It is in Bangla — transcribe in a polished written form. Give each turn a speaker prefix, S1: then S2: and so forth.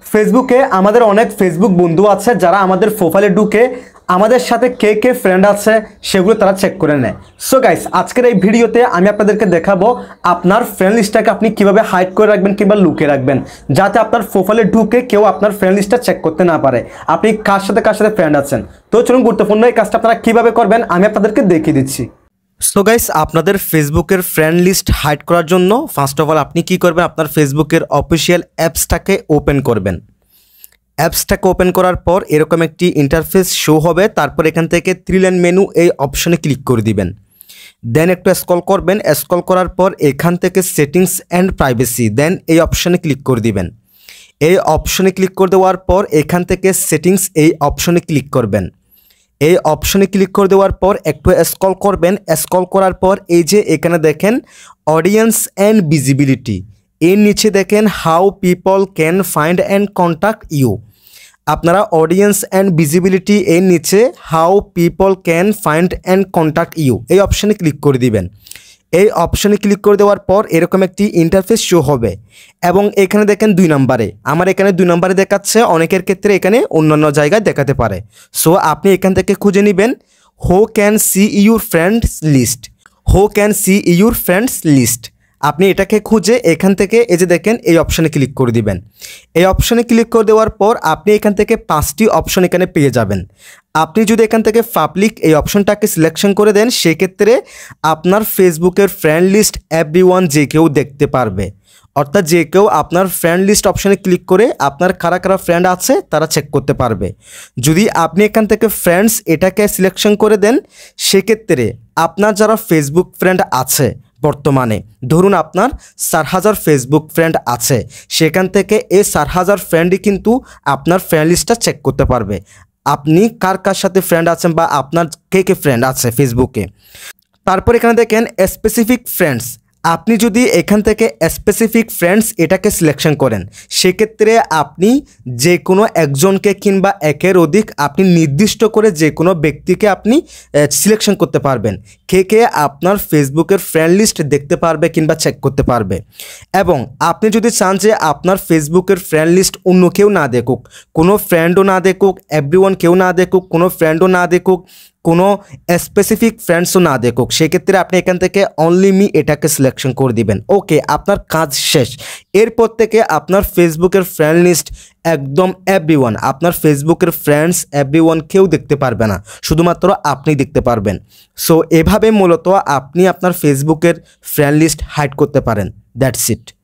S1: ফেসবুকে আমাদের অনেক ফেসবুক বন্ধু আছে যারা আমাদের প্রোফাইলে ঢুকে আমাদের সাথে কে কে ফ্রেন্ড আছে সেগুলো তারা চেক করে নেয়। সো গাইস, আজকের এই ভিডিওতে আমি আপনাদেরকে দেখাবো আপনার ফ্রেন্ড লিস্টটাকে আপনি কিভাবে হাইড করে রাখবেন কিংবা লুকিয়ে রাখবেন, যাতে আপনার প্রোফাইলে ঢুকে কেউ আপনার ফ্রেন্ড লিস্টটা চেক করতে না পারে আপনি কার সাথে ফ্রেন্ড আছেন। তো চলুন, গুরুত্বপূর্ণ এই কাজটা আপনারা কিভাবে করবেন আমি আপনাদেরকে দেখিয়ে দিচ্ছি। সো গাইস, আপনাদের ফেসবুকের ফ্রেন্ড লিস্ট হাইড করার জন্য ফার্স্ট অফ অল আপনি কি করবেন, আপনার ফেসবুকের অফিসিয়াল অ্যাপসটাকে ওপেন করবেন। অ্যাপসটাকে ওপেন করার পর এরকম একটি ইন্টারফেস শো হবে। তারপর এখান থেকে থ্রি লাইন মেনু এই অপশনে ক্লিক করে দিবেন। দেন একটু স্ক্রল করবেন। স্ক্রল করার পর এখান থেকে সেটিংস অ্যান্ড প্রাইভেসি, দেন এই অপশনে ক্লিক করে দিবেন। এই অপশনে ক্লিক করে দেওয়ার পর এখান থেকে সেটিংস এই অপশনে ক্লিক করবেন। এই অপশনে ক্লিক করে দেওয়ার পর একটু স্ক্রল করবেন। স্ক্রল করার পর এই যে এখানে দেখেন অডিয়েন্স অ্যান্ড ভিজিবিলিটি, এর নিচে দেখেন how people can find and contact you. আপনারা অডিয়েন্স অ্যান্ড ভিজিবিলিটি এর নিচে how people can find and contact you এই অপশানে ক্লিক করে দিবেন। এই অপশানে ক্লিক করে দেওয়ার পর এরকম একটি ইন্টারফেস শো হবে এবং এখানে দেখেন 2 নম্বরে, আমার এখানে 2 নম্বরে দেখাচ্ছে, অনেকের ক্ষেত্রে এখানে অন্যান্য জায়গায় দেখাতে পারে। সো আপনি এখান থেকে খুঁজে নেবেন who can see your friends list, who can see your friends list. আপনি এটাকে খুঁজে এখান থেকে এই যে দেখেন এই অপশানে ক্লিক করে দিবেন। এই অপশানে ক্লিক করে দেওয়ার পর আপনি এখান থেকে 5টি অপশন এখানে পেয়ে যাবেন। আপনি যদি এখান থেকে পাবলিক এই অপশনটাকে সিলেকশন করে দেন, সেক্ষেত্রে আপনার ফেসবুকের ফ্রেন্ড লিস্ট এভরিওয়ান যে কেউ দেখতে পারবে, অর্থাৎ যে কেউ আপনার ফ্রেন্ড লিস্ট অপশানে ক্লিক করে আপনার কারা কারা ফ্রেন্ড আছে তারা চেক করতে পারবে। যদি আপনি এখান থেকে ফ্রেন্ডস এটাকে সিলেকশন করে দেন, সেক্ষেত্রে আপনার যারা ফেসবুক ফ্রেন্ড আছে বর্তমানে, ধরুন আপনার 4000 ফেসবুক ফ্রেন্ড আছে, সেখান থেকে এই 4000 ফ্রেন্ডই কিন্তু আপনার ফ্রেন্ড লিস্টটা চেক করতে পারবে আপনি কার কার সাথে ফ্রেন্ড আছেন বা আপনার কে কে ফ্রেন্ড আছে ফেসবুকে। তারপর এখানে দেখেন স্পেসিফিক ফ্রেন্ডস, আপনি যদি এখান থেকে স্পেসিফিক ফ্রেন্ডস এটাকে সিলেকশন করেন, সেক্ষেত্রে আপনি যে কোনো একজনকে কিংবা একের অধিক আপনি নির্দিষ্ট করে যে কোনো ব্যক্তিকে আপনি সিলেকশন করতে পারবেন, কে কে আপনার ফেসবুকের ফ্রেন্ড লিস্ট দেখতে পারবে কিংবা চেক করতে পারবে। এবং আপনি যদি চান যে আপনার ফেসবুকের ফ্রেন্ড লিস্ট অন্য কেউ না দেখুক, কোনো ফ্রেন্ডও না দেখুক, এভরিওয়ান কেউ না দেখুক, কোনো ফ্রেন্ডও না দেখুক, কোনো স্পেসিফিক ফ্রেন্ডসও না দেখুক, সেক্ষেত্রে আপনি এখান থেকে অনলি মি এটাকে সিলেকশন করে দিবেন। ওকে, আপনার কাজ শেষ। এরপর থেকে আপনার ফেসবুকের ফ্রেন্ড লিস্ট একদম এভরিওয়ান, আপনার ফেসবুকের ফ্রেন্ডস এভরিওয়ান কেউ দেখতে পারবে না, শুধুমাত্র আপনি দেখতে পারবেন। সো এভাবে মূলত আপনি আপনার ফেসবুকের ফ্রেন্ড লিস্ট হাইড করতে পারেন। দ্যাটস ইট।